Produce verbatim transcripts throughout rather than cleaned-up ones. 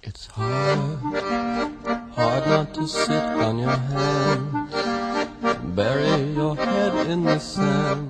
It's hard, hard not to sit on your hands, bury your head in the sand.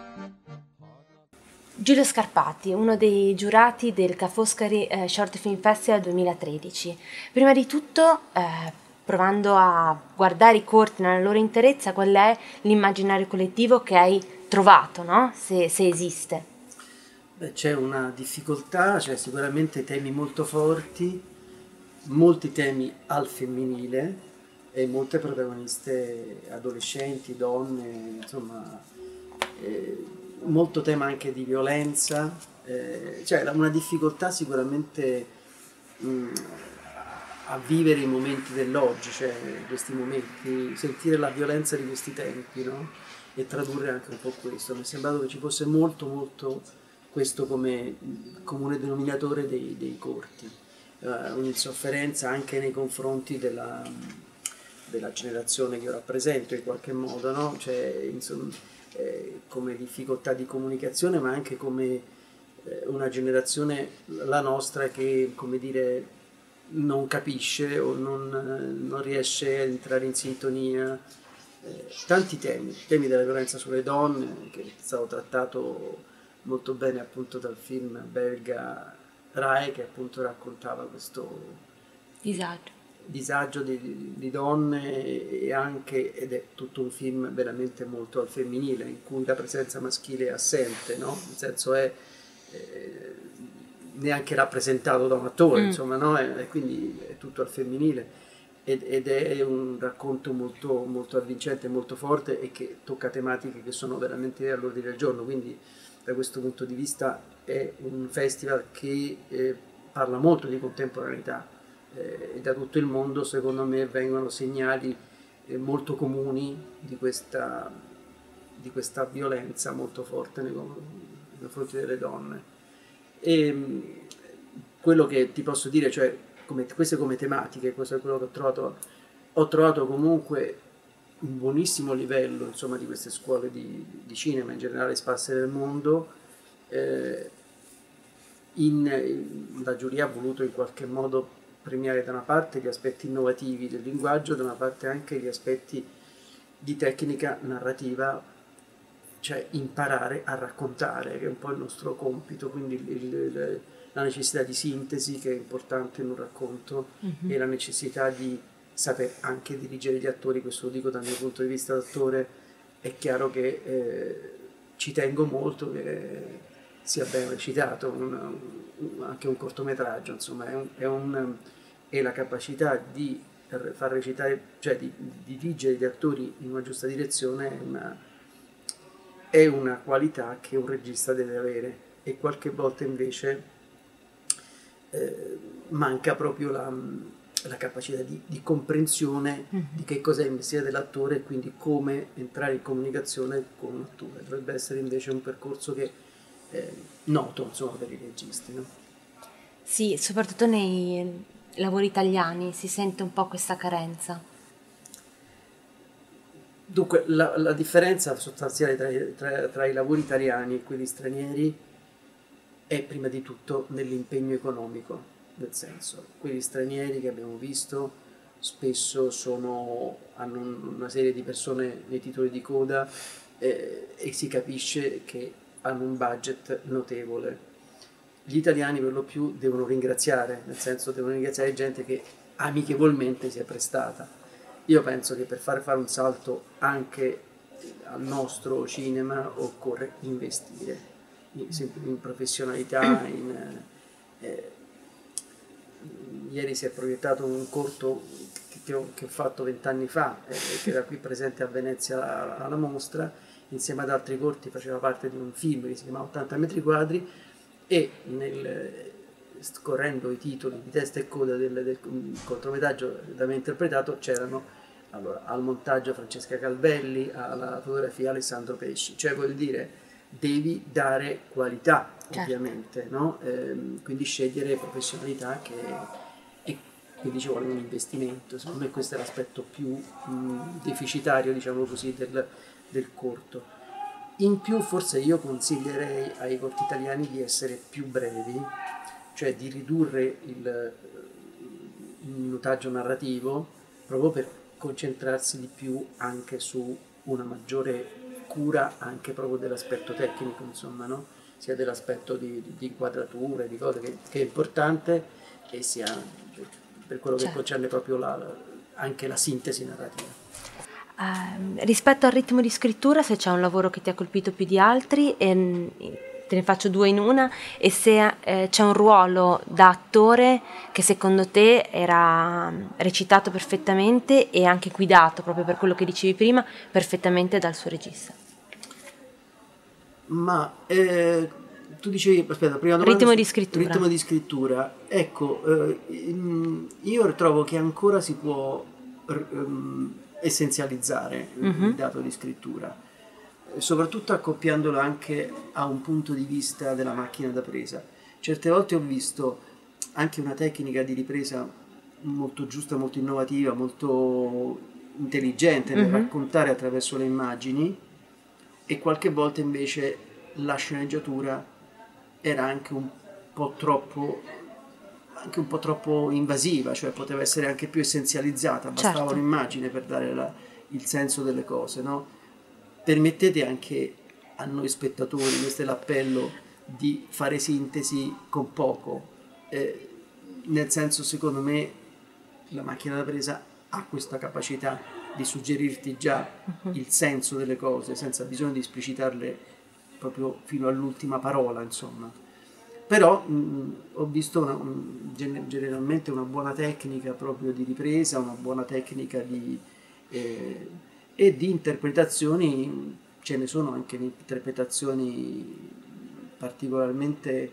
Giulio Scarpati, uno dei giurati del Ca' Foscari eh, Short Film Festival duemilatredici. Prima di tutto, eh, provando a guardare i corti nella loro interezza, qual è l'immaginario collettivo che hai trovato, no? Se, se esiste. Beh, c'è una difficoltà, c'è sicuramente temi molto forti, molti temi al femminile e molte protagoniste adolescenti, donne, insomma, eh, molto tema anche di violenza, eh, cioè una difficoltà sicuramente mh, a vivere i momenti dell'oggi, cioè questi momenti, sentire la violenza di questi tempi, no? E tradurre anche un po' questo. Mi è sembrato che ci fosse molto molto questo come comune denominatore dei, dei corti. Uh, un'insofferenza anche nei confronti della, della generazione che io rappresento in qualche modo, no? Cioè, insomma, eh, come difficoltà di comunicazione, ma anche come eh, una generazione, la nostra, che, come dire, non capisce o non, eh, non riesce a entrare in sintonia. Eh, tanti temi, temi della violenza sulle donne, che è stato trattato molto bene appunto dal film belga Rai, che appunto raccontava questo disagio, disagio di, di donne, e anche, ed è tutto un film veramente molto al femminile, in cui la presenza maschile è assente, no? Nel senso è eh, neanche rappresentato da un attore, mm. insomma, no? E, e quindi è tutto al femminile, ed, ed è un racconto molto, molto avvincente, molto forte, e che tocca tematiche che sono veramente all'ordine del giorno, quindi da questo punto di vista è un festival che eh, parla molto di contemporaneità, eh, e da tutto il mondo secondo me vengono segnali eh, molto comuni di questa, di questa violenza molto forte nei, nei confronti delle donne. E mh, quello che ti posso dire, cioè come, queste come tematiche, questo è quello che ho trovato, ho trovato comunque un buonissimo livello, insomma, di queste scuole di, di cinema in generale sparse nel mondo. Eh, in, in, la giuria ha voluto in qualche modo premiare da una parte gli aspetti innovativi del linguaggio, da una parte anche gli aspetti di tecnica narrativa, cioè imparare a raccontare, che è un po' il nostro compito, quindi il, il, la necessità di sintesi, che è importante in un racconto, mm-hmm. e la necessità di saper anche dirigere gli attori. Questo lo dico dal mio punto di vista d'attore. È chiaro che eh, ci tengo molto che sia ben recitato, un, un, anche un cortometraggio, insomma, è, un, è, un, è la capacità di far recitare, cioè di, di dirigere gli attori in una giusta direzione, è una, è una qualità che un regista deve avere, e qualche volta invece eh, manca proprio la la capacità di, di comprensione mm-hmm. di che cos'è il mestiere dell'attore, e quindi come entrare in comunicazione con un attore. Dovrebbe essere invece un percorso che è noto, insomma, per i registi, no? Sì, soprattutto nei lavori italiani si sente un po' questa carenza. Dunque, la, la differenza sostanziale tra, tra, tra i lavori italiani e quelli stranieri è prima di tutto nell'impegno economico. Nel senso, quelli stranieri che abbiamo visto spesso sono, hanno una serie di persone nei titoli di coda, eh, e si capisce che hanno un budget notevole. Gli italiani per lo più devono ringraziare, nel senso devono ringraziare gente che amichevolmente si è prestata. Io penso che per far fare un salto anche al nostro cinema occorre investire in, in professionalità, in... Eh, ieri si è proiettato un corto che ho, che ho fatto vent'anni fa, eh, che era qui presente a Venezia alla mostra, insieme ad altri corti faceva parte di un film che si chiamava ottanta metri quadri, e nel, scorrendo i titoli di testa e coda del, del cortometraggio da me interpretato c'erano allora, al montaggio Francesca Calvelli, alla fotografia Alessandro Pesci, cioè vuol dire devi dare qualità, certo. Ovviamente, no? Eh, quindi scegliere professionalità che, e quindi ci vuole un investimento. Secondo me questo è l'aspetto più mh, deficitario, diciamo così, del, del corto. In più forse io consiglierei ai corti italiani di essere più brevi, cioè di ridurre il, minutaggio narrativo, proprio per concentrarsi di più anche su una maggiore cura anche proprio dell'aspetto tecnico, insomma, no? Sia dell'aspetto di, di, di inquadrature, di cose che, che è importante, e sia per quello che certo. concerne proprio la, anche la sintesi narrativa. Uh, rispetto al ritmo di scrittura, se c'è un lavoro che ti ha colpito più di altri, e te ne faccio due in una, e se eh, c'è un ruolo da attore che secondo te era recitato perfettamente e anche guidato, proprio per quello che dicevi prima, perfettamente dal suo regista. Ma eh, tu dicevi, aspetta, prima domanda, ritmo di scrittura. Ritmo di scrittura. Ecco, eh, io trovo che ancora si può um, essenzializzare mm-hmm. il dato di scrittura, soprattutto accoppiandolo anche a un punto di vista della macchina da presa. Certe volte ho visto anche una tecnica di ripresa molto giusta, molto innovativa, molto intelligente nel mm-hmm. raccontare attraverso le immagini, e qualche volta invece la sceneggiatura era anche un po' troppo anche un po' troppo invasiva, cioè poteva essere anche più essenzializzata, bastava certo. un'immagine per dare la, il senso delle cose, no? Permettete anche a noi spettatori, questo è l'appello, di fare sintesi con poco, eh, nel senso, secondo me la macchina da presa ha questa capacità di suggerirti già uh-huh. il senso delle cose senza bisogno di esplicitarle proprio fino all'ultima parola, insomma. Però mh, ho visto una, un, generalmente una buona tecnica proprio di ripresa, una buona tecnica di eh, e di interpretazioni, ce ne sono anche interpretazioni particolarmente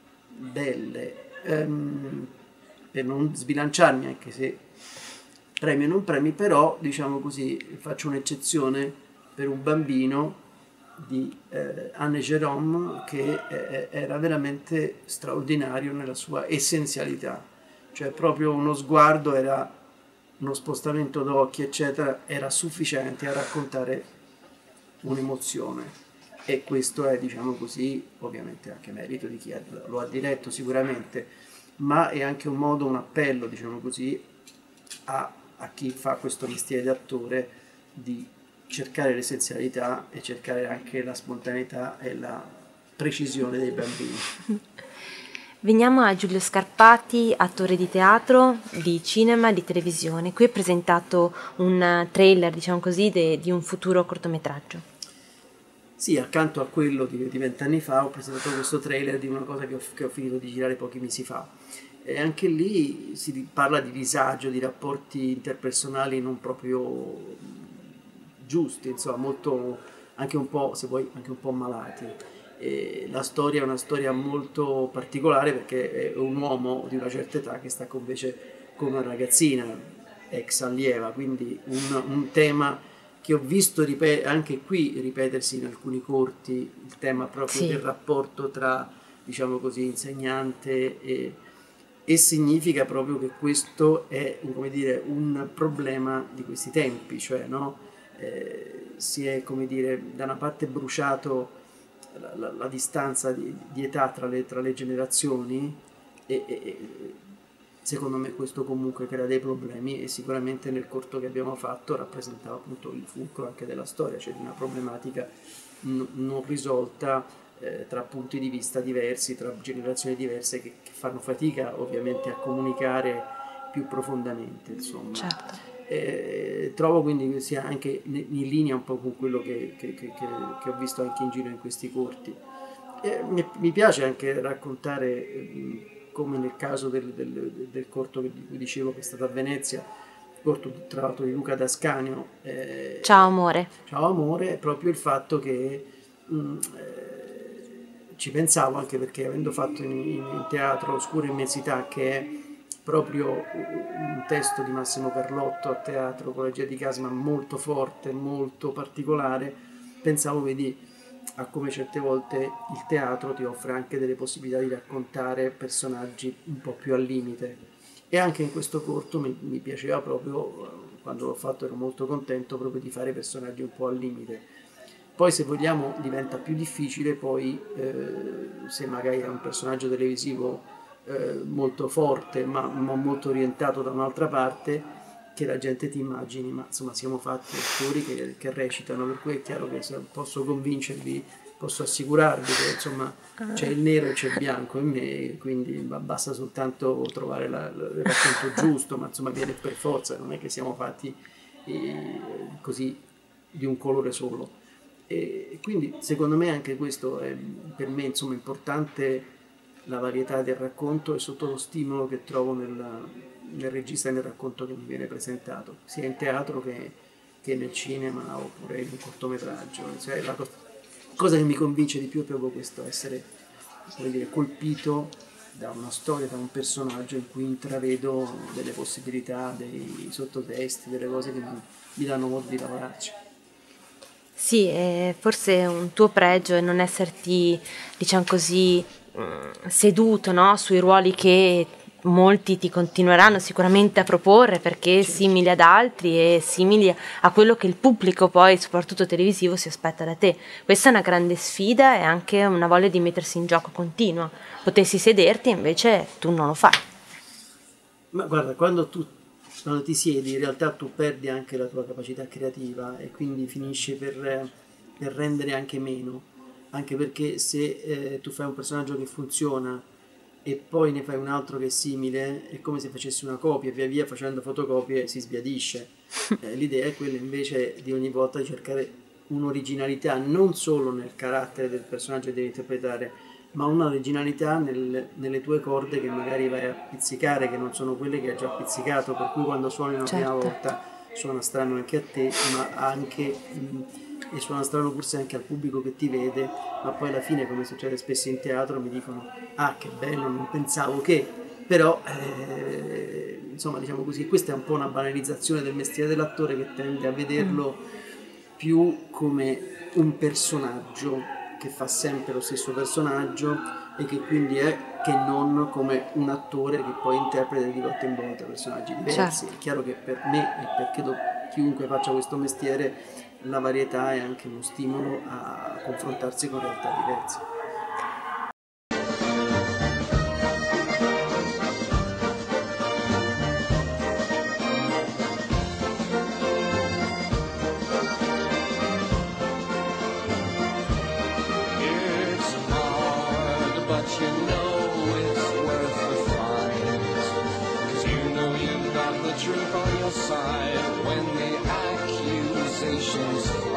belle, ehm, per non sbilanciarmi, anche se premi e non premi, però diciamo così, faccio un'eccezione per un bambino di eh, Anne Jérôme, che eh, era veramente straordinario nella sua essenzialità, cioè proprio uno sguardo, era uno spostamento d'occhi eccetera, era sufficiente a raccontare un'emozione, e questo è, diciamo così, ovviamente anche merito di chi lo ha diretto sicuramente, ma è anche un modo, un appello, diciamo così, a a chi fa questo mestiere di attore, di cercare l'essenzialità e cercare anche la spontaneità e la precisione dei bambini. Veniamo a Giulio Scarpati, attore di teatro, di cinema, di televisione. Qui è presentato un trailer, diciamo così, de, di un futuro cortometraggio. Sì, accanto a quello di vent'anni fa ho presentato questo trailer di una cosa che ho, che ho finito di girare pochi mesi fa. E anche lì si parla di disagio, di rapporti interpersonali non proprio giusti, insomma, molto, anche un po', se vuoi, anche un po' malati. E la storia è una storia molto particolare, perché è un uomo di una certa età che sta invece con una ragazzina ex allieva, quindi un, un tema che ho visto ripet- anche qui ripetersi in alcuni corti, il tema proprio sì. del rapporto tra, diciamo così, insegnante e... e significa proprio che questo è, come dire, un problema di questi tempi, cioè no? eh, si è, come dire, da una parte bruciato la, la, la distanza di, di età tra le, tra le generazioni, e, e secondo me questo comunque crea dei problemi, e sicuramente nel corto che abbiamo fatto rappresentava appunto il fulcro anche della storia, cioè di una problematica n- non risolta Eh, tra punti di vista diversi, tra generazioni diverse, che, che fanno fatica ovviamente a comunicare più profondamente, insomma. Certo. Eh, trovo quindi che sia anche in linea un po' con quello che, che, che, che ho visto anche in giro in questi corti. Eh, mi, mi piace anche raccontare, eh, come nel caso del, del, del corto che, di cui dicevo, che è stato a Venezia, corto tra l'altro di Luca D'Ascanio. Eh, Ciao amore. Ciao amore, è proprio il fatto che mh, eh, ci pensavo, anche perché avendo fatto in, in teatro Oscura Immensità, che è proprio un testo di Massimo Carlotto a teatro con regia di Casman molto forte, molto particolare, pensavo, vedi, a come certe volte il teatro ti offre anche delle possibilità di raccontare personaggi un po' più al limite, e anche in questo corto mi, mi piaceva proprio, quando l'ho fatto ero molto contento proprio di fare personaggi un po' al limite. Poi, se vogliamo, diventa più difficile poi, eh, se magari è un personaggio televisivo eh, molto forte, ma, ma molto orientato da un'altra parte, che la gente ti immagini, ma insomma siamo fatti attori che, che recitano, per cui è chiaro che se posso convincervi, posso assicurarvi che insomma c'è il nero e c'è il bianco in me, quindi basta soltanto trovare la, la, il racconto giusto, ma insomma viene per forza, non è che siamo fatti eh, così di un colore solo. E quindi secondo me anche questo è per me insomma importante, la varietà del racconto e sotto lo stimolo che trovo nel, nel regista e nel racconto che mi viene presentato, sia in teatro che, che nel cinema oppure in un cortometraggio. Cioè, la cosa che mi convince di più è proprio questo, essere, come dire, colpito da una storia, da un personaggio in cui intravedo delle possibilità, dei sottotesti, delle cose che mi, mi danno modo di lavorarci. Sì, eh, forse un tuo pregio è non esserti, diciamo così, seduto, no, sui ruoli che molti ti continueranno sicuramente a proporre perché Certo. simili ad altri e simili a quello che il pubblico poi, soprattutto televisivo, si aspetta da te. Questa è una grande sfida e anche una voglia di mettersi in gioco continua. Potessi sederti, invece tu non lo fai. Ma guarda, quando tu quando ti siedi in realtà tu perdi anche la tua capacità creativa e quindi finisci per, per rendere anche meno, anche perché se eh, tu fai un personaggio che funziona e poi ne fai un altro che è simile, è come se facessi una copia, via via facendo fotocopie si sbiadisce. Eh, l'idea è quella invece di ogni volta di cercare un'originalità non solo nel carattere del personaggio che devi interpretare, ma un'originalità nel, nelle tue corde che magari vai a pizzicare, che non sono quelle che hai già pizzicato, per cui quando suoni una Certo. prima volta suona strano anche a te, ma anche mh, e suona strano forse anche al pubblico che ti vede, ma poi alla fine, come succede spesso in teatro, mi dicono ah che bello, non pensavo che, però eh, insomma diciamo così, questa è un po' una banalizzazione del mestiere dell'attore che tende a vederlo più come un personaggio che fa sempre lo stesso personaggio e che quindi è che non come un attore che poi interpreta di volta in volta personaggi diversi. Certo. È chiaro che per me e per credo chiunque faccia questo mestiere la varietà è anche uno stimolo a confrontarsi con realtà diverse. Truth on your side when the accusations fly.